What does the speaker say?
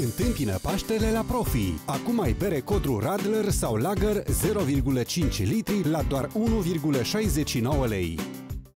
Întâmpină Paștele la Profi. Acum ai bere Codru Radler sau Lager 0,5 litri la doar 1,69 lei.